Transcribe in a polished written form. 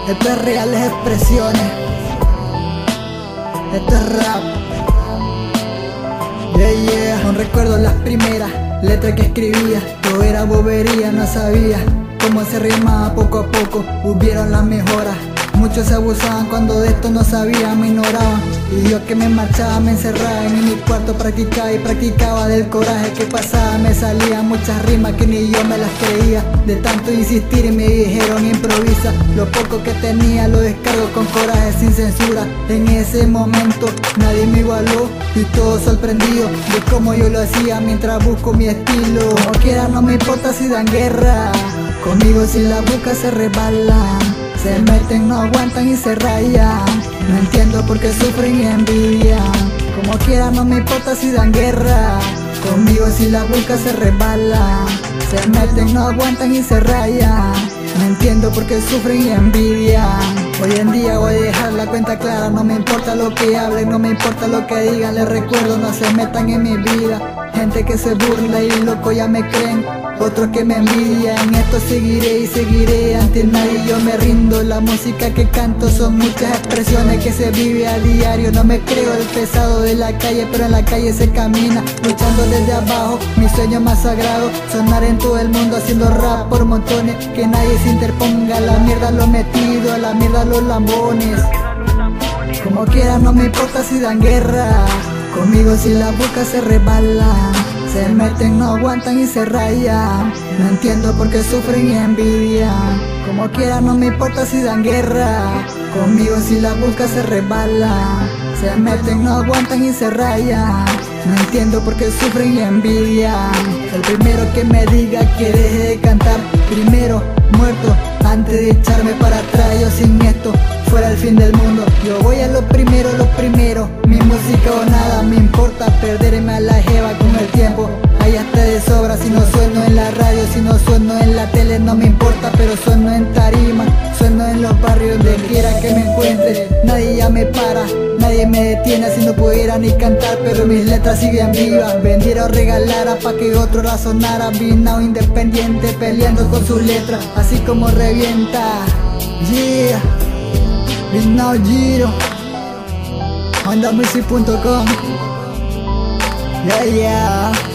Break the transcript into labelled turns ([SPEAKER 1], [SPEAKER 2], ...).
[SPEAKER 1] Esto es reales expresiones. Esto es rap. Yeah. Aún recuerdo las primeras letras que escribía. Todo era bobería, no sabía cómo se rimaba poco a poco. Hubieron las mejoras. Muchos se abusaban cuando de esto no sabía, me ignoraban. Y yo que me marchaba, me encerraba en mi cuarto, practicaba del coraje que pasaba. Me salían muchas rimas que ni yo me las creía. De tanto insistir y me dijeron improvisa. Lo poco que tenía lo descargo con coraje, sin censura. En ese momento nadie me igualó y todo sorprendido de cómo yo lo hacía mientras busco mi estilo. Como quiera no me importa si dan guerra, conmigo si la busca se resbalan. Se meten, no aguantan y se rayan. No entiendo por qué sufren y envidian. Como quiera no me importa si dan guerra, conmigo si la busca se resbala. Se meten, no aguantan y se rayan. No entiendo por qué sufren y envidian. Hoy en día voy a dejar la cuenta clara. No me importa lo que hablen, no me importa lo que digan. Les recuerdo, no se metan en mi vida. Gente que se burla y loco ya me creen, otros que me envidian. Esto seguiré y seguiré, ante nadie yo me rindo. La música que canto son muchas expresiones que se vive a diario. No me creo el pesado de la calle, pero en la calle se camina, luchando desde abajo. Mi sueño más sagrado, sonar en todo el mundo haciendo rap por montones. Que nadie se interponga, a la mierda lo metido, a la mierda los lambones. Como quiera no me importa si dan guerra, conmigo si la busca se resbala. Se meten, no aguantan y se rayan. No entiendo por qué sufren y envidian. Como quiera no me importa si dan guerra, conmigo si la busca se resbala. Se meten, no aguantan y se rayan. No entiendo por qué sufren y envidian. El primero que me diga que deje de cantar, primero muerto antes de echarme para atrás. Yo sin esto fuera el fin del mundo. Yo voy a lo primero. Mi música o nada me importa, perderme a la jeva con el tiempo. Ahí está de sobra, si no sueno en la radio, si no sueno en la tele no me importa. Pero sueno en tarima, sueno en los barrios, donde quiera que me encuentre. Nadie ya me para, nadie me detiene, así no pudiera ni cantar, pero mis letras siguen vivas. Vendiera o regalara pa' que otro razonara. Vinao independiente peleando con sus letras, así como revienta. Yeah, Vinao Giro, OndaMusic.com. Yeah.